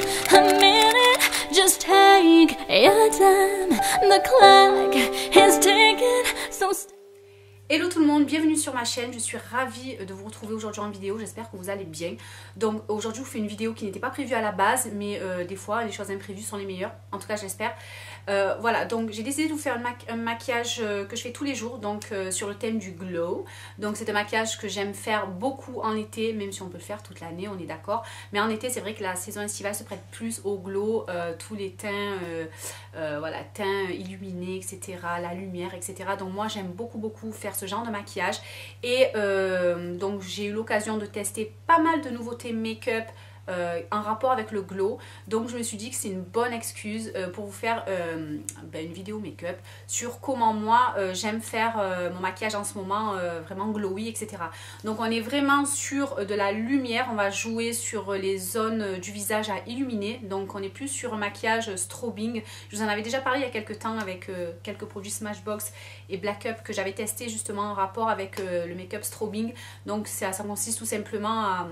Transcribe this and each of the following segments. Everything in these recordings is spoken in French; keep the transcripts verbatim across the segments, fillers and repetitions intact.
a minute, just take your time. The clock is ticking, so hello tout le monde, bienvenue sur ma chaîne, je suis ravie de vous retrouver aujourd'hui en vidéo, j'espère que vous allez bien. Donc aujourd'hui je vous fais une vidéo qui n'était pas prévue à la base, mais euh, des fois les choses imprévues sont les meilleures, en tout cas j'espère. Euh, voilà, donc j'ai décidé de vous faire un, ma un maquillage euh, que je fais tous les jours, donc euh, sur le thème du glow. Donc c'est un maquillage que j'aime faire beaucoup en été, même si on peut le faire toute l'année, on est d'accord. Mais en été c'est vrai que la saison estivale se prête plus au glow, euh, tous les teints, euh, euh, voilà, teints illuminés, et cetera, la lumière, et cetera. Donc moi j'aime beaucoup beaucoup faire ce genre de maquillage. Et euh, donc j'ai eu l'occasion de tester pas mal de nouveautés make-up Euh, en rapport avec le glow, donc je me suis dit que c'est une bonne excuse euh, pour vous faire euh, ben, une vidéo make-up sur comment moi euh, j'aime faire euh, mon maquillage en ce moment, euh, vraiment glowy, etc. Donc on est vraiment sur de la lumière, on va jouer sur les zones du visage à illuminer, donc on est plus sur un maquillage strobing. Je vous en avais déjà parlé il y a quelques temps avec euh, quelques produits Smashbox et Black Up que j'avais testé justement en rapport avec euh, le make-up strobing. Donc ça, ça consiste tout simplement à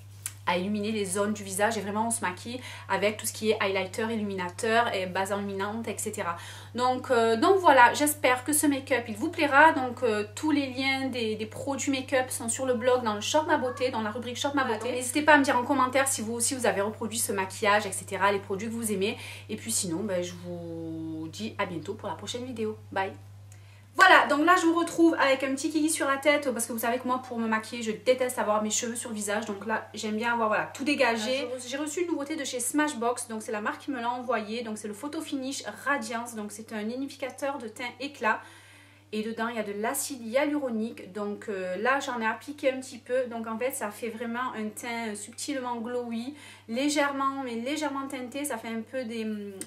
à illuminer les zones du visage et vraiment on se maquille avec tout ce qui est highlighter, illuminateur et base illuminante, et cetera. Donc, euh, donc voilà, j'espère que ce make-up il vous plaira. Donc euh, tous les liens des, des produits make-up sont sur le blog dans le Shop Ma Beauté, dans la rubrique Shop Ma Beauté. N'hésitez pas à me dire en commentaire si vous aussi vous avez reproduit ce maquillage, et cetera. Les produits que vous aimez. Et puis sinon, ben, je vous dis à bientôt pour la prochaine vidéo. Bye! Voilà, donc là je vous retrouve avec un petit kiki sur la tête parce que vous savez que moi pour me maquiller je déteste avoir mes cheveux sur le visage, donc là j'aime bien avoir voilà, tout dégagé. J'ai reçu une nouveauté de chez Smashbox, donc c'est la marque qui me l'a envoyé, donc c'est le Photo Finish Radiance, donc c'est un unificateur de teint éclat et dedans il y a de l'acide hyaluronique, donc euh, là j'en ai appliqué un petit peu, donc en fait ça fait vraiment un teint subtilement glowy, légèrement mais légèrement teinté, ça fait un peu des,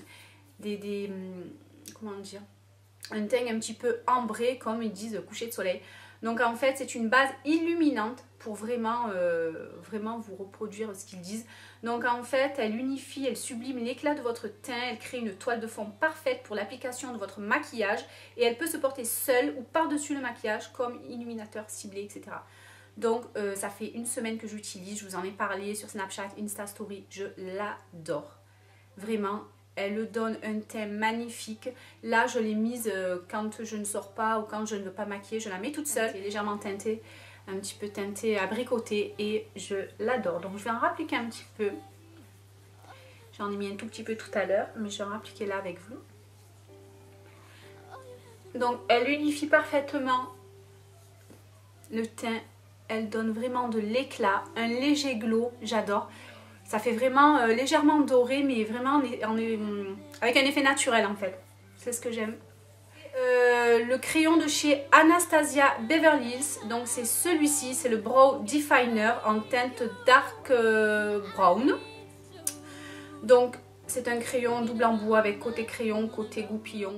des, des comment dire, un teint un petit peu ambré comme ils disent coucher de soleil. Donc en fait c'est une base illuminante pour vraiment, euh, vraiment vous reproduire ce qu'ils disent. Donc en fait elle unifie, elle sublime l'éclat de votre teint, elle crée une toile de fond parfaite pour l'application de votre maquillage et elle peut se porter seule ou par-dessus le maquillage comme illuminateur ciblé, et cetera. Donc euh, ça fait une semaine que j'utilise, je vous en ai parlé sur Snapchat, Insta Story, je l'adore. Vraiment. Elle donne un teint magnifique. Là, je l'ai mise euh, quand je ne sors pas ou quand je ne veux pas maquiller. Je la mets toute seule. Elle est légèrement teintée, un petit peu teintée, abricotée et je l'adore. Donc, je vais en rappliquer un petit peu. J'en ai mis un tout petit peu tout à l'heure, mais je vais en rappliquer là avec vous. Donc, elle unifie parfaitement le teint. Elle donne vraiment de l'éclat, un léger glow. J'adore. Ça fait vraiment euh, légèrement doré, mais vraiment on est, on est, hum, avec un effet naturel en fait. C'est ce que j'aime. Euh, le crayon de chez Anastasia Beverly Hills. Donc c'est celui-ci, c'est le Brow Definer en teinte Dark euh, Brown. Donc c'est un crayon double embout avec côté crayon, côté goupillon.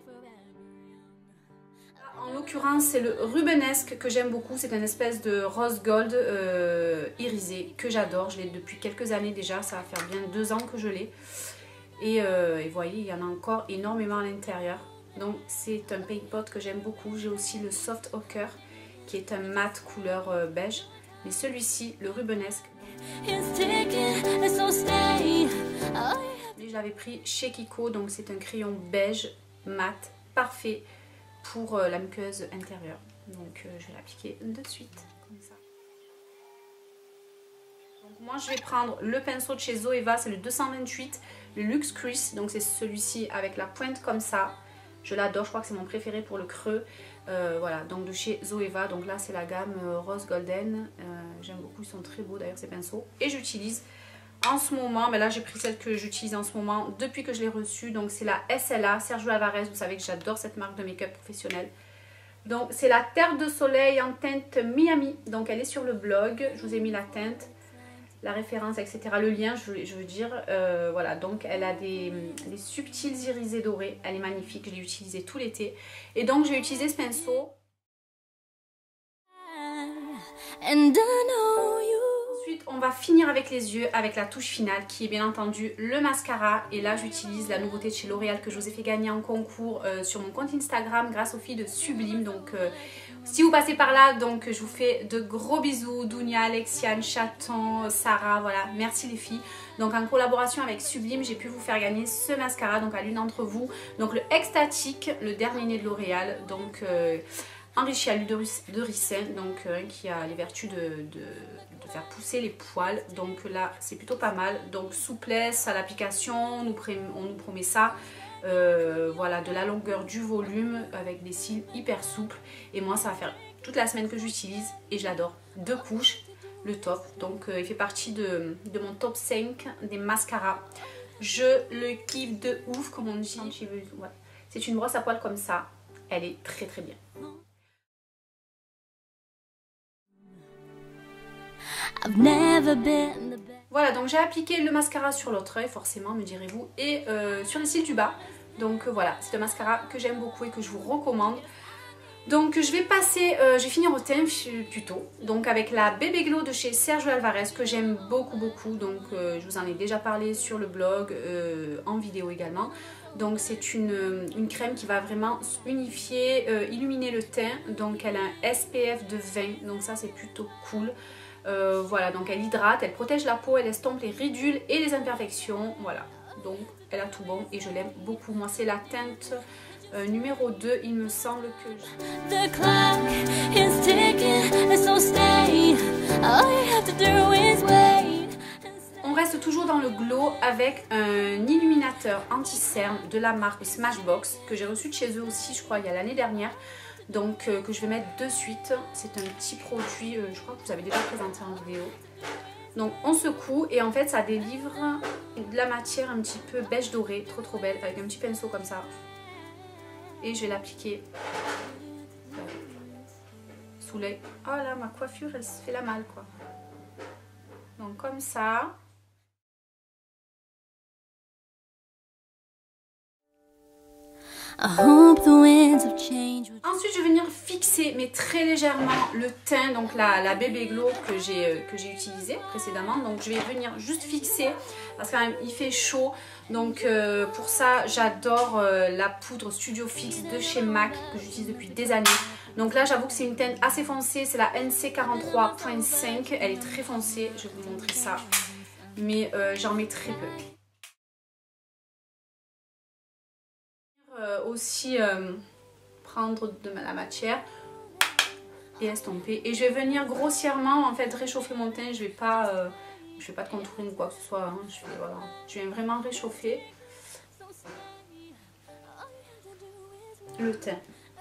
En l'occurrence, c'est le Rubenesque que j'aime beaucoup. C'est une espèce de rose gold euh, irisé que j'adore. Je l'ai depuis quelques années déjà. Ça va faire bien deux ans que je l'ai. Et, euh, et vous voyez, il y en a encore énormément à l'intérieur. Donc, c'est un paint pot que j'aime beaucoup. J'ai aussi le Soft Ochre qui est un mat couleur euh, beige. Mais celui-ci, le Rubenesque, je l'avais pris chez Kiko. Donc, c'est un crayon beige mat parfait pour euh, la muqueuse intérieure. Donc euh, je vais l'appliquer de suite comme ça. Donc moi je vais prendre le pinceau de chez Zoeva, c'est le deux cent vingt-huit, le Luxe Crease. Donc c'est celui-ci avec la pointe comme ça. Je l'adore, je crois que c'est mon préféré pour le creux. Euh, voilà, donc de chez Zoeva. Donc là c'est la gamme euh, Rose Golden. Euh, J'aime beaucoup, ils sont très beaux d'ailleurs ces pinceaux. Et j'utilise en ce moment, mais là j'ai pris celle que j'utilise en ce moment depuis que je l'ai reçue. Donc c'est la S L A, Sergio Alvarez. Vous savez que j'adore cette marque de make-up professionnel. Donc c'est la Terre de Soleil en teinte Miami. Donc elle est sur le blog. Je vous ai mis la teinte, la référence, et cetera. Le lien, je, je veux dire. Euh, voilà, donc elle a des, des subtils irisés dorés. Elle est magnifique. Je l'ai utilisée tout l'été. Et donc j'ai utilisé ce pinceau. And I know you. Ensuite, on va finir avec les yeux, avec la touche finale qui est bien entendu le mascara. Et là, j'utilise la nouveauté de chez L'Oréal que je vous ai fait gagner en concours euh, sur mon compte Instagram grâce aux filles de Sublime. Donc, euh, si vous passez par là, donc je vous fais de gros bisous. Dounia, Alexiane, Chaton, Sarah, voilà. Merci les filles. Donc, en collaboration avec Sublime, j'ai pu vous faire gagner ce mascara, donc à l'une d'entre vous. Donc, le Extatique, le dernier né de L'Oréal. Donc... Euh, enrichi à l'huile de ricin, donc euh, qui a les vertus de, de, de faire pousser les poils. Donc là, c'est plutôt pas mal. Donc souplesse à l'application, on, on nous promet ça. Euh, voilà, de la longueur, du volume, avec des cils hyper souples. Et moi, ça va faire toute la semaine que j'utilise et je l'adore. Deux couches, le top. Donc euh, il fait partie de, de mon top cinq des mascaras. Je le kiffe de ouf, comme on dit. Ouais. C'est une brosse à poils comme ça. Elle est très très bien. I've never been the best. Voilà, donc j'ai appliqué le mascara sur l'autre œil, forcément, me direz-vous, et euh, sur les cils du bas. Donc euh, voilà, c'est un mascara que j'aime beaucoup et que je vous recommande. Donc je vais passer, euh, je vais finir au teint plutôt, donc avec la Bébé Glow de chez Sergio Alvarez que j'aime beaucoup beaucoup. Donc euh, je vous en ai déjà parlé sur le blog, euh, en vidéo également. Donc c'est une, une crème qui va vraiment unifier, euh, illuminer le teint. Donc elle a un S P F de vingt, donc ça c'est plutôt cool. Euh, voilà, donc elle hydrate, elle protège la peau, elle estompe les ridules et les imperfections. Voilà, donc elle a tout bon et je l'aime beaucoup. Moi c'est la teinte euh, numéro deux, il me semble que... The clock is ticking, so stay. All you have to do is wait. On reste toujours dans le glow avec un illuminateur anti-cerne de la marque Smashbox que j'ai reçu de chez eux aussi, je crois, il y a l'année dernière. Donc euh, que je vais mettre de suite. C'est un petit produit, euh, je crois que vous avez déjà présenté en vidéo. Donc on secoue et en fait ça délivre de la matière un petit peu beige doré, trop trop belle, avec un petit pinceau comme ça. Et je vais l'appliquer sous l'œil. Oh là, ma coiffure elle se fait la malle quoi. Donc comme ça. I hope the winds of change would... Ensuite, je vais venir fixer, mais très légèrement, le teint, donc la, la Bébé Glow que j'ai que j'ai utilisé précédemment. Donc, je vais venir juste fixer parce qu'il fait chaud. Donc, euh, pour ça, j'adore euh, la poudre Studio Fix de chez MAC que j'utilise depuis des années. Donc là, j'avoue que c'est une teinte assez foncée. C'est la N C quarante-trois point cinq. Elle est très foncée. Je vais vous montrer ça. Mais euh, j'en mets très peu. Euh, aussi euh, prendre de la matière et estomper et je vais venir grossièrement en fait réchauffer mon teint. Je vais pas euh, je vais pas de contouring ou quoi que ce soit hein. je, vais, voilà. je vais vraiment réchauffer le teint.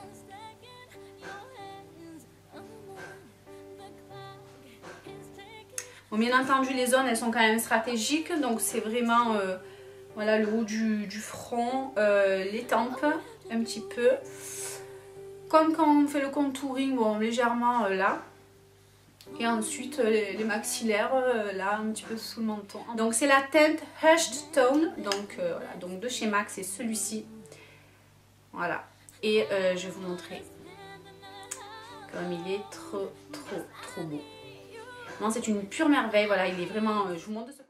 Bon, bien entendu les zones elles sont quand même stratégiques, donc c'est vraiment euh, voilà, le haut du, du front, euh, les tempes, un petit peu. Comme quand on fait le contouring, bon, légèrement euh, là. Et ensuite, euh, les, les maxillaires, euh, là, un petit peu sous le menton. Donc, c'est la teinte Hushed Tone. Donc, euh, voilà, donc de chez MAC, c'est celui-ci. Voilà. Et euh, je vais vous montrer comme il est trop, trop, trop beau. Non, c'est une pure merveille. Voilà, il est vraiment... Euh, je vous montre de ce côté.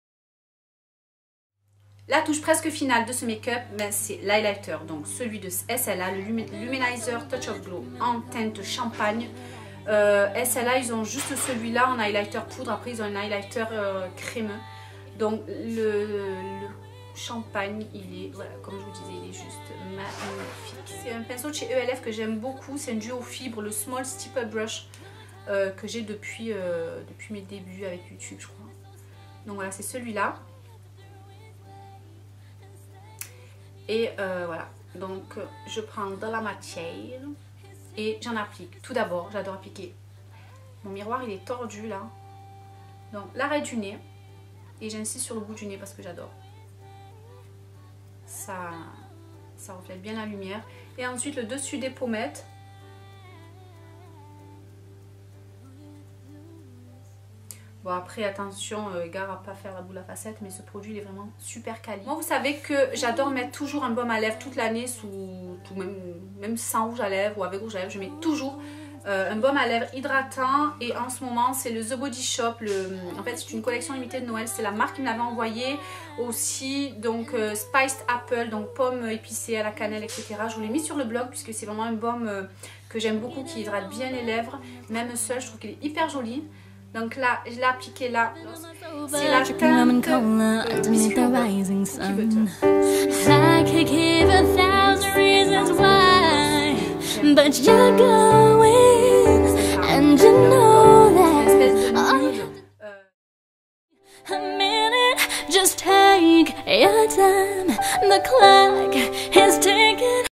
La touche presque finale de ce make-up, ben, c'est l'highlighter, donc celui de S L A, le Luminizer Touch of Glow en teinte champagne. Euh, S L A, ils ont juste celui-là en highlighter poudre, après ils ont un highlighter euh, crémeux. Donc le, le champagne, il est, voilà, comme je vous disais, il est juste magnifique. C'est un pinceau de chez E L F que j'aime beaucoup, c'est un duo fibre, le Small Stipple Brush euh, que j'ai depuis, euh, depuis mes débuts avec YouTube, je crois. Donc voilà, c'est celui-là. Et euh, voilà, donc je prends de la matière et j'en applique. Tout d'abord, j'adore appliquer. Mon miroir, il est tordu là. Donc l'arrêt du nez. Et j'insiste sur le bout du nez parce que j'adore. Ça, ça reflète bien la lumière. Et ensuite le dessus des pommettes. Bon après attention, euh, gare à pas faire la boule à facettes, mais ce produit il est vraiment super quali. Moi vous savez que j'adore mettre toujours un baume à lèvres toute l'année, sous tout, même, même sans rouge à lèvres ou avec rouge à lèvres, je mets toujours Euh, un baume à lèvres hydratant et en ce moment c'est le The Body Shop. Le, en fait c'est une collection limitée de Noël, c'est la marque qui me l'avait envoyé aussi. Donc euh, Spiced Apple, donc pomme épicée à la cannelle, et cetera. Je vous l'ai mis sur le blog puisque c'est vraiment un baume euh, que j'aime beaucoup, qui hydrate bien les lèvres. Même seul, je trouve qu'il est hyper joli. Donc là, je l'ai appliqué là. C'est la teinte euh, Biscuit au beurre, cookie butter. I could give a thousand reasons why, but you're going, and you know that. A minute, just take your time. The clock is ticking.